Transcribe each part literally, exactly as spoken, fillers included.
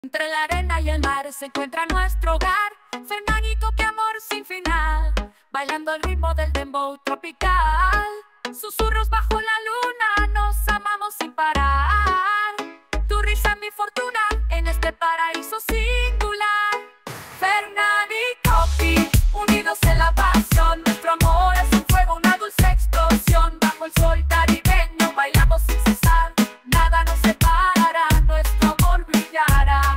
Entre la arena y el mar se encuentra nuestro hogar. Fernanito, qué amor sin final, bailando al ritmo del dembow tropical. Susurros bajo la luna, nos amamos sin parar. Tu risa, mi fortuna, en este paraíso singular. Fernan y Coqui, unidos en la pasión. Nuestro amor es un fuego, una dulce explosión. Bajo el sol caribeño bailamos sin cesar. Nada nos separará, nuestro amor brillará.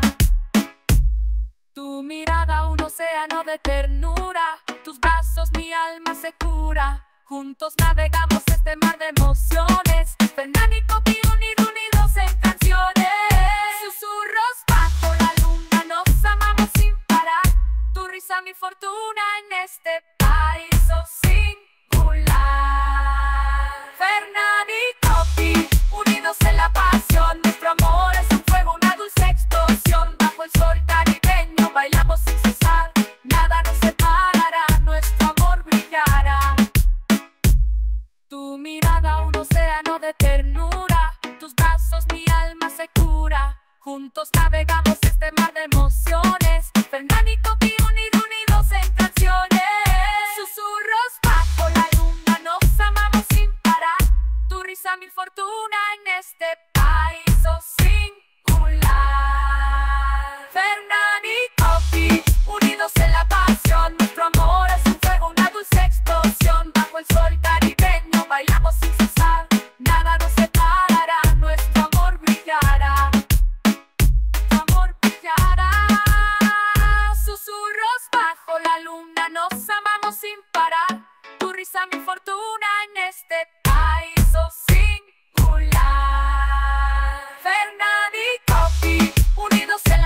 Tu mirada, un océano de ternura. Tus brazos, mi alma se cura. Juntos navegamos este mar de emociones. Fernan y Coqui unidos, unidos en canciones. Susurros bajo la luna, nos amamos sin parar. Tu risa, mi fortuna, en este paraíso singular. Fernan y Coqui, unidos en la pasión. Nuestro amor es un fuego, una dulce explosión. Bajo el sol caribeño bailamos sin cesar. Nada nos separará, nuestro amor brillará. Tu mirada, un océano de ternura. Tus brazos, mi alma se cura. Juntos navegamos